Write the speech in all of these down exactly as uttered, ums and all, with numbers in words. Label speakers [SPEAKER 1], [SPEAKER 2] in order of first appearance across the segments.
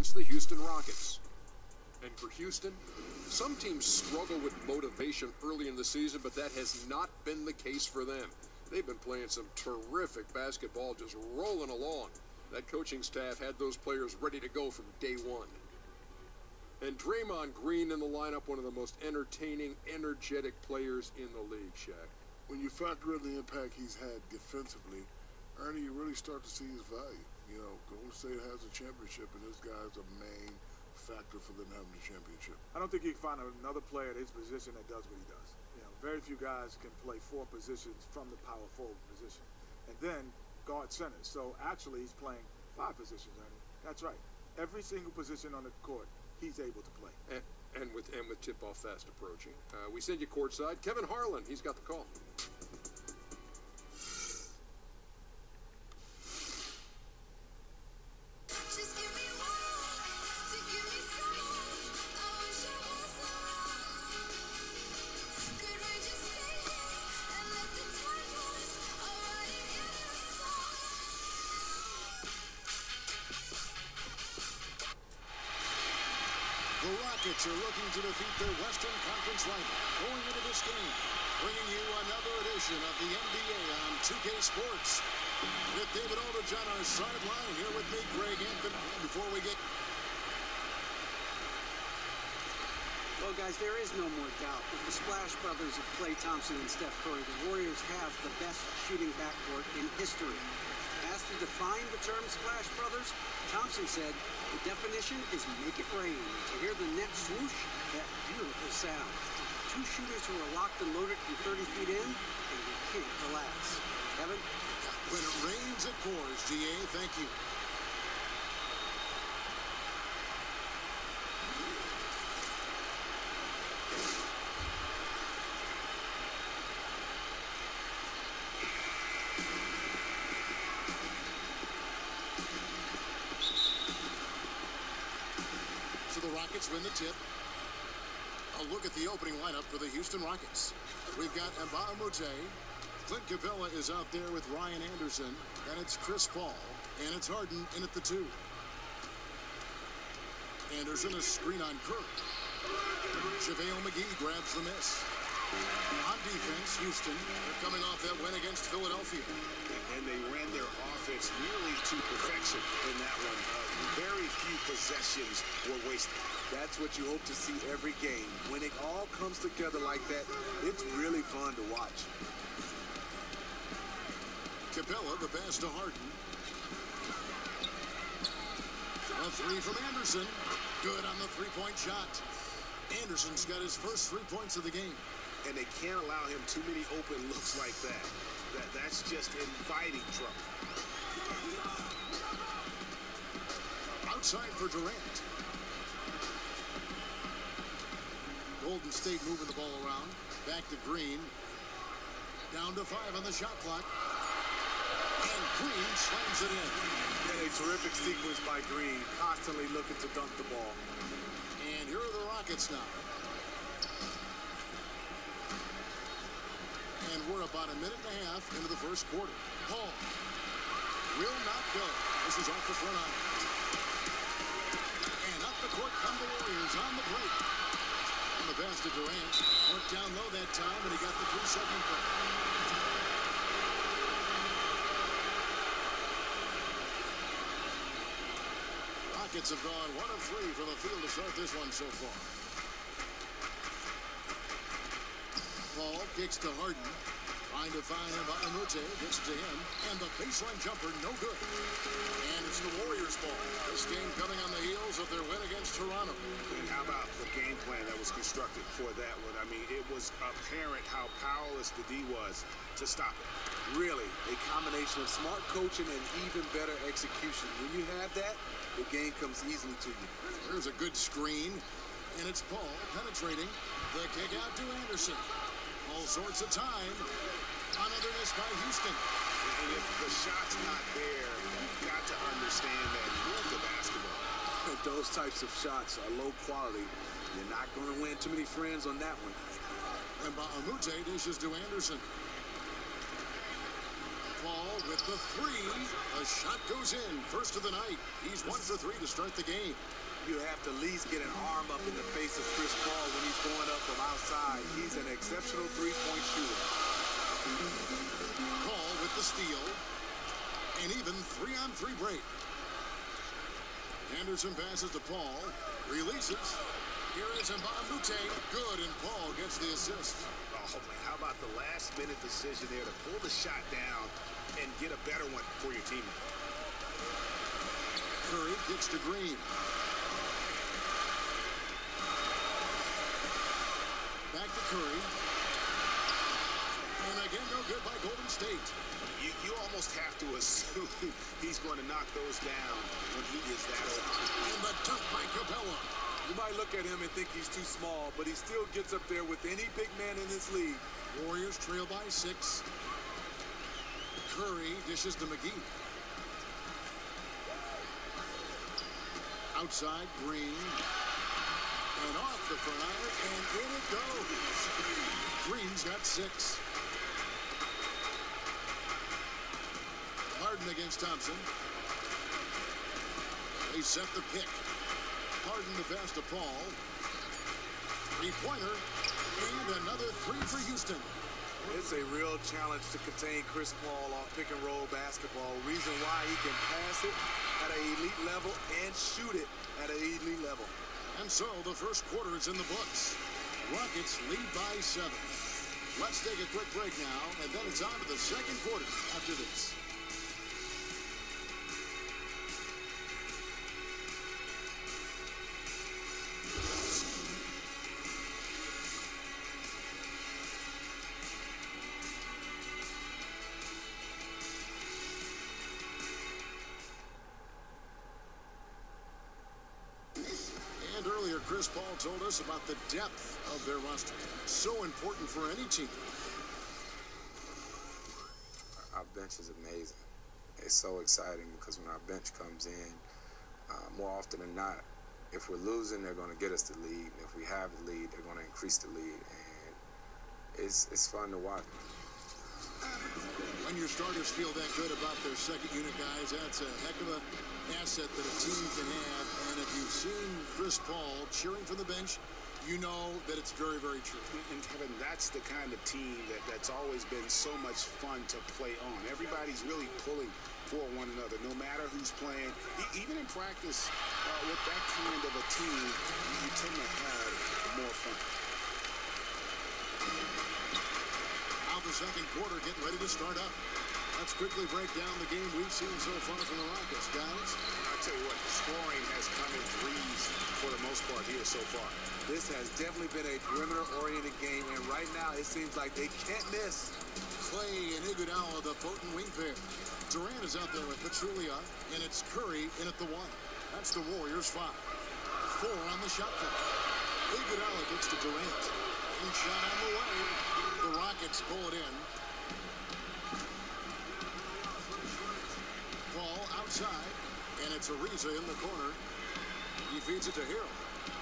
[SPEAKER 1] against the Houston Rockets. And for Houston, some teams struggle with motivation early in the season, but that has not been the case for them. They've been playing some terrific basketball, just rolling along. That coaching staff had those players ready to go from day one. And Draymond Green in the lineup, one of the most entertaining, energetic players in the league, Shaq.
[SPEAKER 2] When you factor in the impact he's had defensively, Ernie, you really start to see his value. You know, Golden State has a championship, and this guy's a main factor for them having the championship.
[SPEAKER 3] I don't think you can find another player at his position that does what he does. You know, very few guys can play four positions from the power forward position, and then guard center. So actually, he's playing five positions, Ernie. That's right. Every single position on the court, he's able to play.
[SPEAKER 1] And, and with and with tip-off fast approaching. Uh, we send you courtside. Kevin Harlan, he's got the call.
[SPEAKER 4] The Rockets are looking to defeat their Western Conference rival going into this game, bringing you another edition of the N B A on two K Sports. With David Aldridge on our sideline, here with me, Greg Anthony. Before we get...
[SPEAKER 5] Well, guys, there is no more doubt. With the Splash Brothers of Klay Thompson and Steph Curry, the Warriors have the best shooting backcourt in history. Asked to define the term Splash Brothers, Thompson said, the definition is make it rain. To hear the net swoosh, that beautiful sound. Two shooters who are locked and loaded from thirty feet in, and we can't relax. Kevin?
[SPEAKER 4] When it rains, it pours, G A. Thank you. So the Rockets win the tip. A look at the opening lineup for the Houston Rockets. We've got Mbah a Moute. Clint Capella is out there with Ryan Anderson. And it's Chris Paul. And it's Harden in at the two. Anderson a screen on Curry. JaVale McGee grabs the miss. On defense, Houston, they're coming off that win against Philadelphia.
[SPEAKER 6] And they ran their offense nearly to perfection in that one. Uh, very few possessions were wasted.
[SPEAKER 7] That's what you hope to see every game. When it all comes together like that, it's really fun to watch.
[SPEAKER 4] Capella, the pass to Harden. A three from Anderson. Good on the three-point shot. Anderson's got his first three points of the game.
[SPEAKER 6] And they can't allow him too many open looks like that. that that's just inviting trouble.
[SPEAKER 4] Outside for Durant. Golden State moving the ball around. Back to Green. Down to five on the shot clock. And Green slams it in.
[SPEAKER 7] And a terrific sequence by Green, constantly looking to dunk the ball.
[SPEAKER 4] And here are the Rockets now. And we're about a minute and a half into the first quarter. Paul will not go. This is off the front line. And up the court come the Warriors on the break. And the pass to Durant. Worked down low that time, and he got the three-second break. Rockets have gone one of three from the field to start this one so far. Paul kicks to Harden. Trying to find Mbah a Moute. Gets to him. And the baseline jumper, no good. And it's the Warriors' ball. This game coming on the heels of their win against Toronto.
[SPEAKER 6] And how about the game plan that was constructed for that one? I mean, it was apparent how powerless the D was to stop it.
[SPEAKER 7] Really, a combination of smart coaching and even better execution. When you have that, the game comes easily to you.
[SPEAKER 4] There's a good screen. And it's Paul penetrating. The kick out to Anderson. All sorts of time. Another miss by Houston.
[SPEAKER 6] And if the shot's not there, you've got to understand that with the basketball.
[SPEAKER 7] But those types of shots are low quality. You're not going to win too many friends on that one.
[SPEAKER 4] And Mbah a Moute dishes to Anderson. Paul with the three. A shot goes in. First of the night. He's one for three to start the game.
[SPEAKER 7] You have to at least get an arm up in the face of Chris Paul when he's going up from outside. He's an exceptional three-point shooter.
[SPEAKER 4] Paul with the steal. An even three-on-three break. Anderson passes to Paul. Releases. Here is Mbamute. Good, and Paul gets the assist.
[SPEAKER 6] Oh, man, how about the last-minute decision there to pull the shot down and get a better one for your teammate?
[SPEAKER 4] Curry gets to Green. Back to Curry. And again, no good by Golden State.
[SPEAKER 6] You, you almost have to assume he's going to knock those down when he is that open.
[SPEAKER 4] And the dunk by Capella.
[SPEAKER 3] You might look at him and think he's too small, but he still gets up there with any big man in this league.
[SPEAKER 4] Warriors trail by six. Curry dishes to McGee. Outside, Green. And off the front iron, and in it goes. Green's got six. Harden against Thompson. They set the pick. Harden the pass to Paul. Three-pointer. And another three for Houston.
[SPEAKER 3] It's a real challenge to contain Chris Paul off pick-and-roll basketball. Reason why he can pass it at an elite level and shoot it at an elite level.
[SPEAKER 4] And so the first quarter is in the books. Rockets lead by seven. Let's take a quick break now, and then it's on to the second quarter after this. Chris Paul told us about the depth of their roster. So important for any team.
[SPEAKER 8] Our bench is amazing. It's so exciting because when our bench comes in, uh, more often than not, if we're losing, they're going to get us the lead. And if we have the lead, they're going to increase the lead. And it's, it's fun to watch.
[SPEAKER 4] When your starters feel that good about their second unit guys, that's a heck of an asset that a team can have. And if you've seen Chris Paul cheering from the bench, you know that it's very, very true.
[SPEAKER 6] And Kevin, that's the kind of team that, that's always been so much fun to play on. Everybody's really pulling for one another, no matter who's playing. E even in practice, uh, with that kind of a team, you tend to have more fun.
[SPEAKER 4] Now the second quarter getting ready to start up. Let's quickly break down the game we've seen so far from the Rockets, guys.
[SPEAKER 6] I'll tell you what, scoring has come in threes for the most part here so far.
[SPEAKER 3] This has definitely been a perimeter-oriented game, and right now it seems like they can't miss.
[SPEAKER 4] Clay and Iguodala, the potent wing pair. Durant is out there with Pachulia, and it's Curry in at the one. That's the Warriors' five. Four on the shot clock. Iguodala gets to Durant. And shot on the way. The Rockets pull it in. Paul outside, and it's Ariza in the corner. He feeds it to Harrell.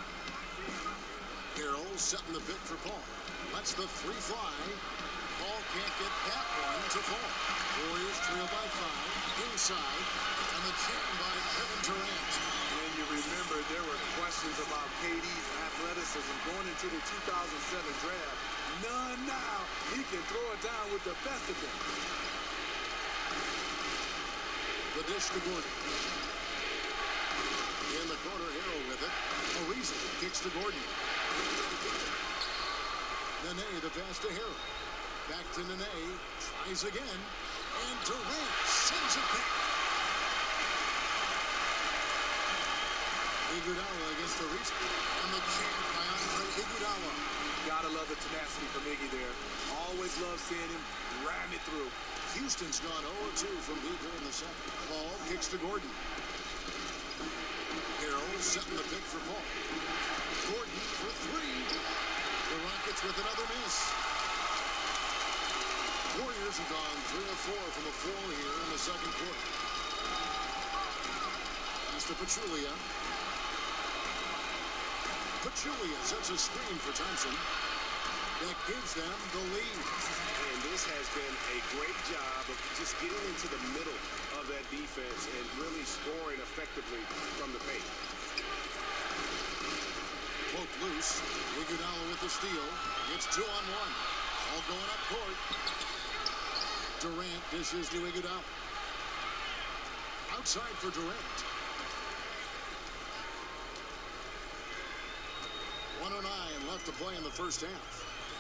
[SPEAKER 4] Harrell setting the pick for Paul. Lets the three fly. Paul can't get that one to fall. Warriors trail by five. Inside, and the jam by Kevin Durant.
[SPEAKER 3] And you remember there were questions about K D's athleticism going into the two thousand seven draft. None now. He can throw it down with the best of them.
[SPEAKER 4] The dish to Gordon. In the corner, Harrell with it. Ariza kicks to Gordon. Nene, the pass to Harrell. Back to Nene. Tries again. And Durant sends it back. Iguodala against Ariza. And the jam by Andre Iguodala.
[SPEAKER 3] Gotta love the tenacity from Iggy there. Always love seeing him ram it through.
[SPEAKER 4] Houston's gone oh two from deep here in the second. Paul kicks to Gordon. Harrell setting the pick for Paul. Gordon for three. The Rockets with another miss. Warriors have gone three or four from the floor here in the second quarter. Pass to Pachulia. Pachulia sets a screen for Thompson. that gives them the lead.
[SPEAKER 6] And this has been a great job of just getting into the middle of that defense and really scoring effectively from the paint.
[SPEAKER 4] Poke loose. Iguodala with the steal. It's two on one. All going up court. Durant dishes to Iguodala. Outside for Durant. one oh nine left to play in the first half.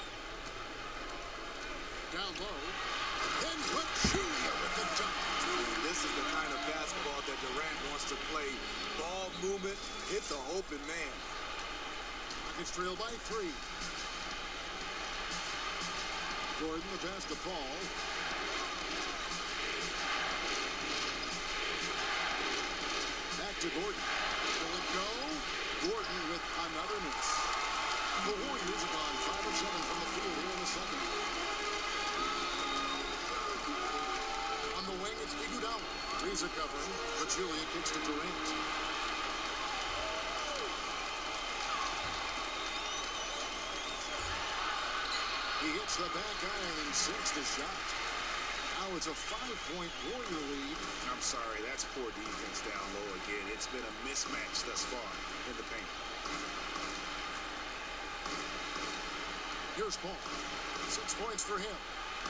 [SPEAKER 4] Down low. Then Pachulia with the dunk.
[SPEAKER 7] This is the kind of basketball that Durant wants to play. Ball movement, hit the open man.
[SPEAKER 4] It's trailed by three. Gordon the pass to Paul. Back to Gordon. Will it go? Gordon with another miss. The Warriors have gone five of seven from the field here in the second. On the wing, it's Iguodala. Threes are covering. Pachulia kicks to Durant. He hits the back iron and sinks the shot. Now it's a five-point Warrior lead.
[SPEAKER 6] I'm sorry, that's poor defense down low again. It's been a mismatch thus far in the paint.
[SPEAKER 4] Here's Paul. Six points for him.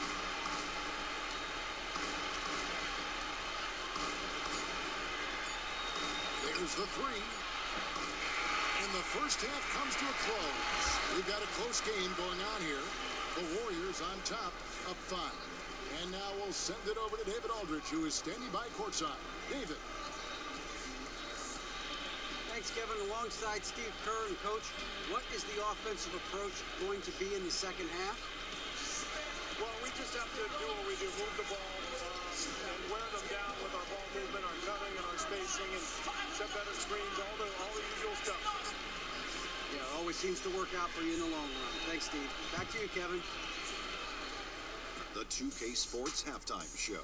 [SPEAKER 4] There's the three. And the first half comes to a close. We've got a close game going on here. The Warriors on top, up five. And now we'll send it over to David Aldridge, who is standing by courtside. David.
[SPEAKER 5] Thanks, Kevin. Alongside Steve Kerr and Coach, what is the offensive approach going to be in the second half?
[SPEAKER 9] Well, we just have to do what we do, move the ball uh, and wear them down with our ball movement, our cutting, and our spacing, and set better screens, all the, all the usual stuff.
[SPEAKER 5] Yeah, it always seems to work out for you in the long run. Thanks, Steve. Back to you, Kevin.
[SPEAKER 4] The two K Sports Halftime Show.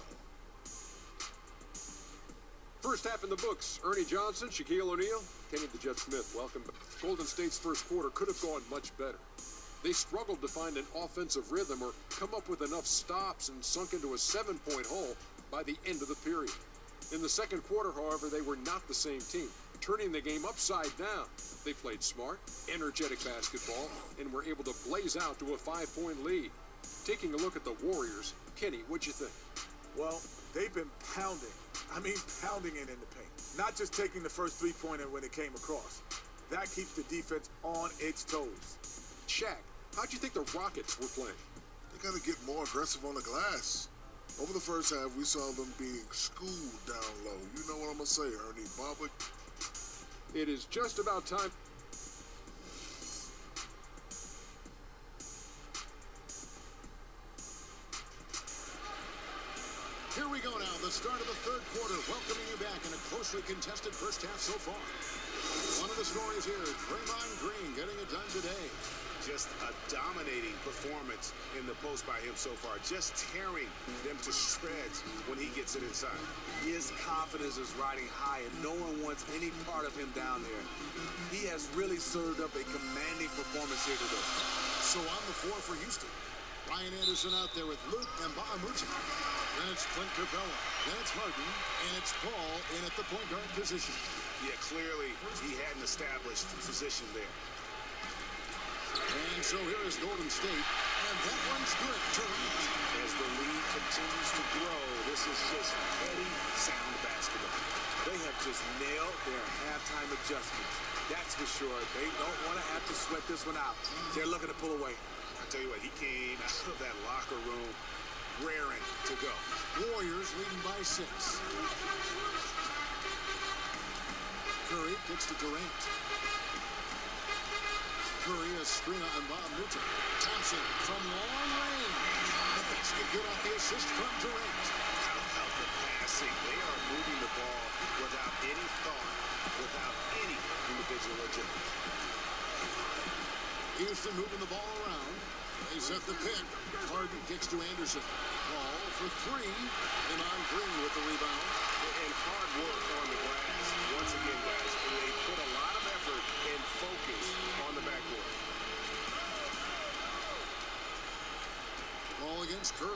[SPEAKER 1] First half in the books. Ernie Johnson, Shaquille O'Neal, Kenny the Jet Smith. Welcome back. Golden State's first quarter could have gone much better. They struggled to find an offensive rhythm or come up with enough stops and sunk into a seven-point hole by the end of the period. In the second quarter, however, they were not the same team, turning the game upside down. They played smart, energetic basketball, and were able to blaze out to a five-point lead. Taking a look at the Warriors, Kenny, what'd you think?
[SPEAKER 3] Well, they've been pounding. I mean, pounding it in the paint. Not just taking the first three-pointer when it came across. That keeps the defense on its toes.
[SPEAKER 1] Shaq, how'd you think the Rockets were playing?
[SPEAKER 2] They got to get more aggressive on the glass. Over the first half, we saw them being schooled down low. You know what I'm going to say, Ernie. Bobby.
[SPEAKER 1] It is just about time.
[SPEAKER 4] Here we go now, the start of the third quarter, welcoming you back in a closely contested first half so far. One of the stories here, Draymond Green getting it done today.
[SPEAKER 6] Just a dominating performance in the post by him so far, just tearing them to shreds when he gets it inside.
[SPEAKER 7] His confidence is riding high, and no one wants any part of him down there. He has really served up a commanding performance here today.
[SPEAKER 4] So on the floor for Houston, Ryan Anderson out there with Luke and Mbah-a-Moute. Then it's Clint Capella. Then it's Harden. And it's Paul in at the point guard position.
[SPEAKER 6] Yeah, clearly he had an established position there.
[SPEAKER 4] And so here is Golden State. And that one's good. Durant.
[SPEAKER 6] As the lead continues to grow, this is just heady, sound basketball.
[SPEAKER 7] They have just nailed their halftime adjustments. That's for sure. They don't want to have to sweat this one out. They're looking to pull away.
[SPEAKER 6] I tell you what, he came out of that locker room raring to go.
[SPEAKER 4] Warriors leading by six. Curry kicks to Durant. Curry, a screen on Mbah-a-Moute. Thompson from long range. The basket good off the assist from Durant.
[SPEAKER 6] How about the passing? They are moving the ball without any thought, without any individual agility.
[SPEAKER 4] Houston moving the ball around. They set the pick. Harden kicks to Anderson. Ball for three. And on Green with the rebound.
[SPEAKER 6] And hard work on the glass. Once again, guys, they put a lot of effort and focus on the backboard.
[SPEAKER 4] against Curry.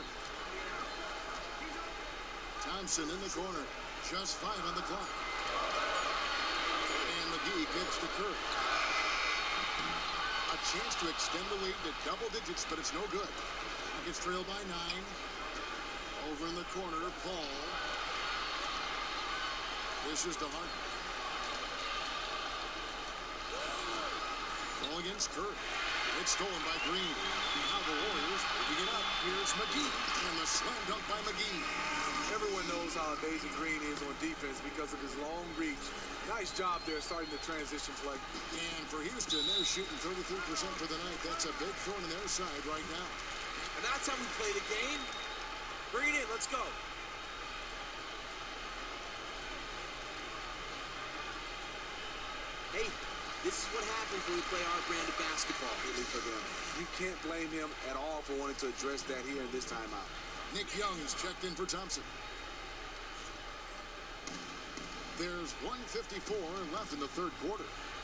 [SPEAKER 4] Thompson in the corner. Just five on the clock. And McGee kicks to Curry. A chance to extend the lead to double digits, but it's no good. Rockets trail by nine. Over in the corner, Paul. This is to Harden. Ball against Curry. It's stolen by Green. Now the Warriors moving it up. Here's McGee. And the slam dunk by McGee.
[SPEAKER 7] Everyone knows how amazing Green is on defense because of his long reach. Nice job there starting the transition play.
[SPEAKER 4] And for Houston, they're shooting thirty-three percent for the night. That's a big thorn in their side right now.
[SPEAKER 10] And that's how we play the game. Bring it in. Let's go. Hey, this is what happens when we play our brand of basketball.
[SPEAKER 7] Really for them. You can't blame him at all for wanting to address that here in this timeout.
[SPEAKER 4] Nick Young's checked in for Thompson. There's one fifty-four left in the third quarter.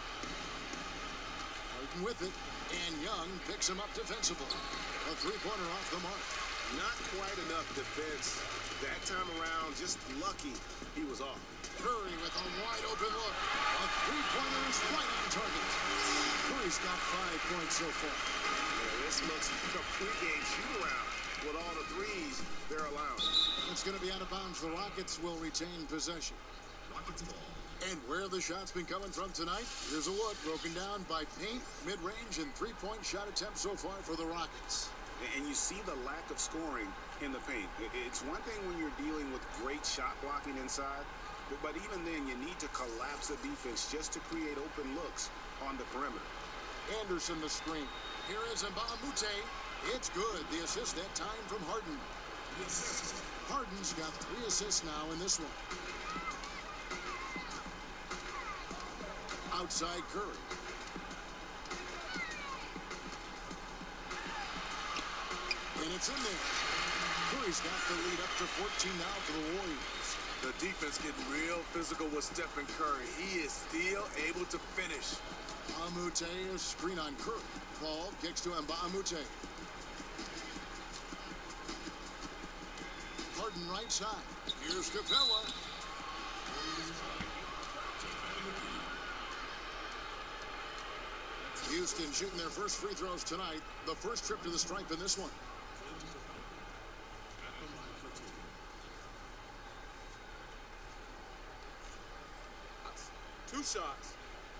[SPEAKER 4] Harden with it, and Young picks him up defensively. A three-pointer off the mark.
[SPEAKER 6] Not quite enough defense. That time around, just lucky he was off.
[SPEAKER 4] Curry with a wide open look. A three-pointer is right on target. Curry's got five points so far.
[SPEAKER 6] Yeah, this looks like a pregame shoot-around with all the threes they're allowing.
[SPEAKER 4] It's going to be out of bounds. The Rockets will retain possession. Rockets ball. And where the shots been coming from tonight? Here's a look broken down by paint, mid-range, and three-point shot attempts so far for the Rockets.
[SPEAKER 6] And you see the lack of scoring in the paint. It's one thing when you're dealing with great shot blocking inside, but even then you need to collapse the defense just to create open looks on the perimeter.
[SPEAKER 4] Anderson the screen. Here is Mbah a Moute. It's good. The assist that time from Harden. Harden's got three assists now in this one. Outside Curry. And it's in there. Curry's got the lead up to fourteen now for the Warriors.
[SPEAKER 7] The defense getting real physical with Stephen Curry. He is still able to finish.
[SPEAKER 4] a Moute is screen on Curry. Ball kicks to Mbah a Moute. Harden right side. Here's Capella. Houston shooting their first free throws tonight. The first trip to the stripe in this one.
[SPEAKER 10] Two shots.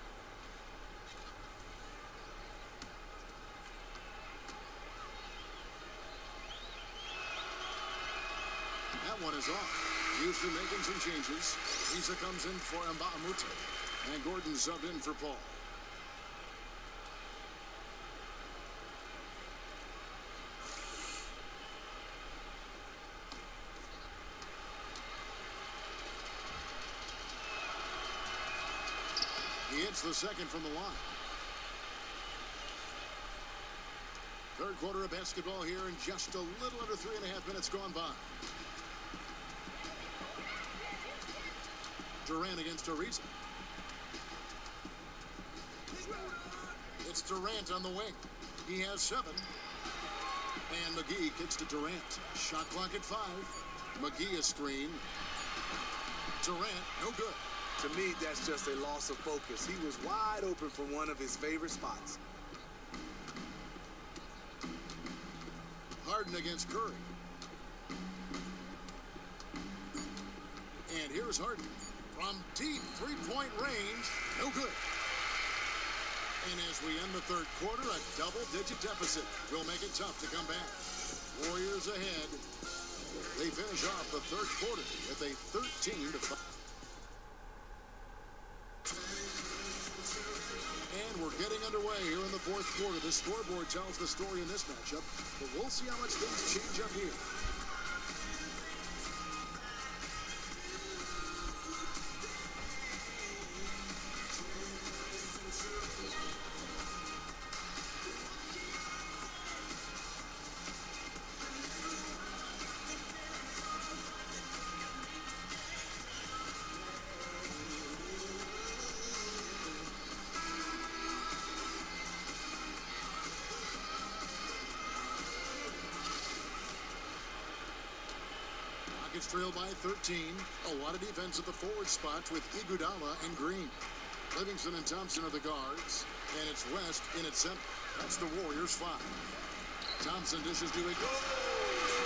[SPEAKER 4] That one is off. Houston making some changes. Lisa comes in for Mbah a Moute. And Gordon subbed in for Paul. He hits the second from the line. Third quarter of basketball here in just a little under three and a half minutes gone by. Durant against Ariza. It's Durant on the wing. He has seven. And McGee kicks to Durant. Shot clock at five. McGee a screen. Durant, no good.
[SPEAKER 7] To me, that's just a loss of focus. He was wide open from one of his favorite spots.
[SPEAKER 4] Harden against Curry. And here's Harden. From deep three-point range, no good. And as we end the third quarter, a double-digit deficit will make it tough to come back. Warriors ahead. They finish off the third quarter with a thirteen to five. And we're getting underway here in the fourth quarter. The scoreboard tells the story in this matchup, but we'll see how much things change up here. Rockets trail by thirteen. A lot of defense at the forward spot with Iguodala and Green. Livingston and Thompson are the guards. And it's West in at center. That's the Warriors' five. Thompson dishes to Iguodala.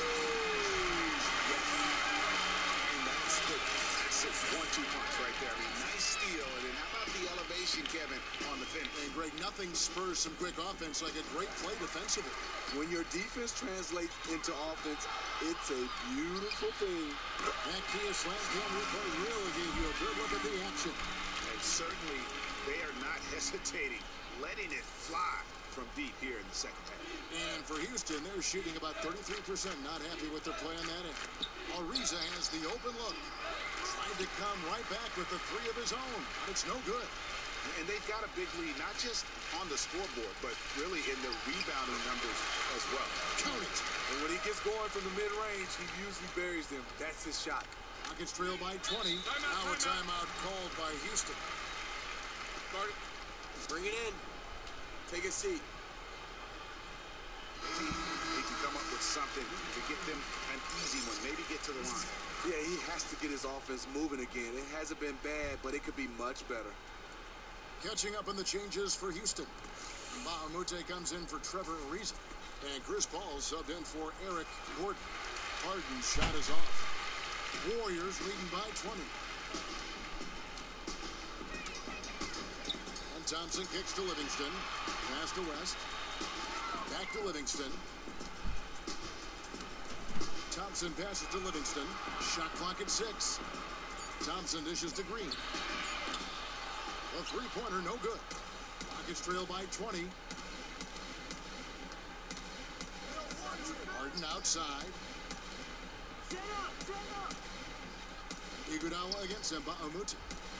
[SPEAKER 6] One two punch right there. I mean, nice steal. And then how about the elevation, Kevin, on the finish?
[SPEAKER 4] And Greg, nothing spurs some quick offense like a great play defensively.
[SPEAKER 7] When your defense translates into offense, it's a beautiful thing.
[SPEAKER 4] That Kia slam jam replay really gave you a good look at the action.
[SPEAKER 6] And certainly, they are not hesitating, letting it fly from deep here in the second half.
[SPEAKER 4] And for Houston, they're shooting about thirty-three percent. Not happy with their play on that end. Ariza has the open look. Tried to come right back with the three of his own. It's no good.
[SPEAKER 6] And they've got a big lead, not just on the scoreboard, but really in the rebounding numbers as well.
[SPEAKER 4] Count it.
[SPEAKER 7] And when he gets going from the mid-range, he usually buries them. That's his shot.
[SPEAKER 4] Rockets trail by twenty.
[SPEAKER 9] Time out,
[SPEAKER 4] now a
[SPEAKER 9] time
[SPEAKER 4] timeout called by Houston.
[SPEAKER 10] Guard it. Bring it in. Take a seat.
[SPEAKER 6] He can come up with something to get them an easy one, maybe get to the line.
[SPEAKER 7] Yeah, he has to get his offense moving again. It hasn't been bad, but it could be much better.
[SPEAKER 4] Catching up on the changes for Houston. Bahamute comes in for Trevor Ariza. And Chris Paul subbed in for Eric Gordon. Harden's shot is off. Warriors leading by twenty. And Thompson kicks to Livingston. Pass to West. Back to Livingston. Thompson passes to Livingston. Shot clock at six. Thompson dishes to Green. A three-pointer, no good. Rockets trail by twenty. Harden outside. Iguodala against Bahamute.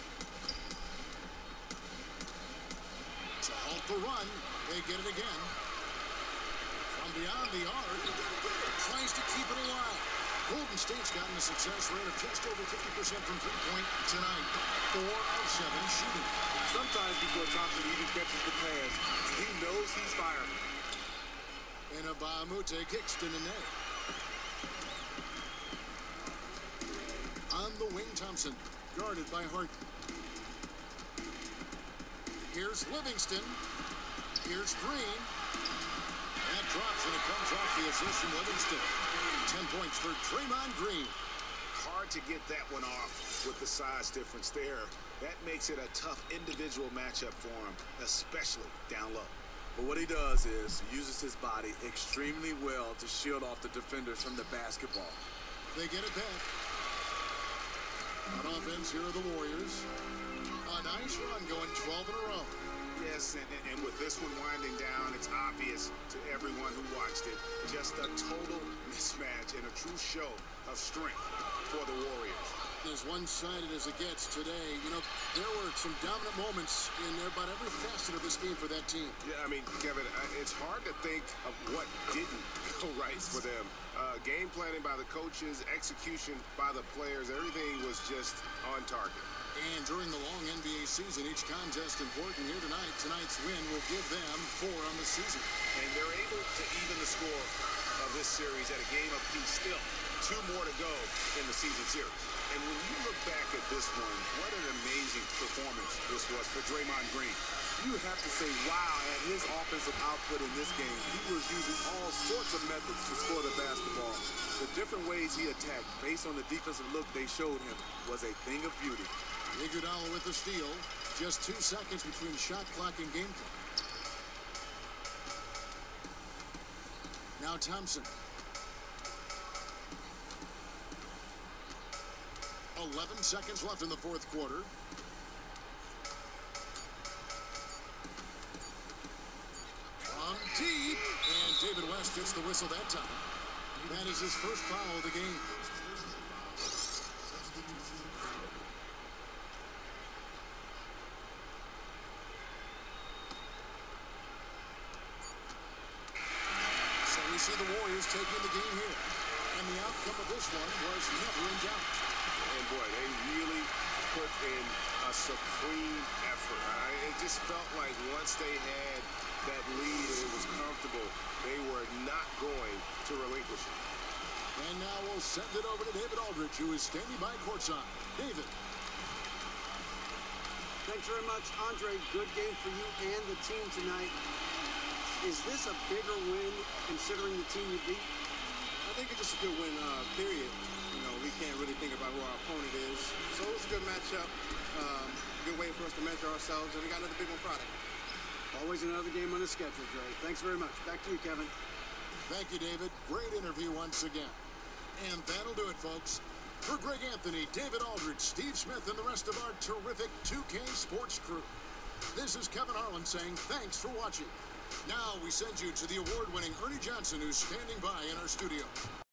[SPEAKER 4] To halt the run, they get it again. From beyond the arc, tries to keep it alive. Golden State's gotten a success rate of just over fifty percent from three-point tonight. Four of seven shooting.
[SPEAKER 7] Sometimes before Thompson even catches the pass, he knows he's firing.
[SPEAKER 4] And a Bahamute kicks to Nene. On the wing, Thompson, guarded by Harden. Here's Livingston. Here's Green. That drops and it comes off the assist from Livingston. Ten points for Draymond Green.
[SPEAKER 6] Hard to get that one off with the size difference there. That makes it a tough individual matchup for him, especially down low.
[SPEAKER 7] But what he does is uses his body extremely well to shield off the defenders from the basketball.
[SPEAKER 4] They get it back. On offense, here are the Warriors. A nice run going twelve in a row.
[SPEAKER 6] Yes, and, and with this one winding down, it's obvious to everyone who watched it. Just a total mismatch and a true show of strength for the Warriors.
[SPEAKER 4] As one-sided as it gets today, you know, there were some dominant moments in about every facet of this game for that team.
[SPEAKER 6] Yeah, I mean, Kevin, it's hard to think of what didn't go right for them. Uh, game planning by the coaches, execution by the players, everything was just on target.
[SPEAKER 4] And during the long N B A season, each contest important here tonight. Tonight's win will give them four on the season.
[SPEAKER 6] And they're able to even the score of this series at a game apiece still. Two more to go in the season series. And when you look back at this one, what an amazing performance this was for Draymond Green.
[SPEAKER 7] You have to say, wow, at his offensive output in this game, he was using all sorts of methods to score the basketball. The different ways he attacked, based on the defensive look they showed him, was a thing of beauty.
[SPEAKER 4] Iguodala with the steal. Just two seconds between shot clock and game clock. Now Thompson. eleven seconds left in the fourth quarter. From deep. And David West gets the whistle that time. That is his first foul of the game. So we see the Warriors taking the game here. And the outcome of this one was never in doubt.
[SPEAKER 6] And boy, they really put in a supreme effort. I, it just felt like once they had that lead and it was comfortable, they were not going to relinquish it.
[SPEAKER 4] And now we'll send it over to David Aldridge, who is standing by courtside. David.
[SPEAKER 5] Thanks very much, Andre. Good game for you and the team tonight. Is this a bigger win considering the team you beat?
[SPEAKER 11] I think it's just a good win, uh, period. You know, we can't really think about who our opponent is. So it's a good matchup. Um, good way for us to measure ourselves, and we got another big one Friday.
[SPEAKER 5] Always another game on the schedule, Dre. Thanks very much. Back to you, Kevin.
[SPEAKER 4] Thank you, David. Great interview once again. And that'll do it, folks. For Greg Anthony, David Aldridge, Steve Smith, and the rest of our terrific two K Sports crew, this is Kevin Harlan saying thanks for watching. Now we send you to the award-winning Ernie Johnson, who's standing by in our studio.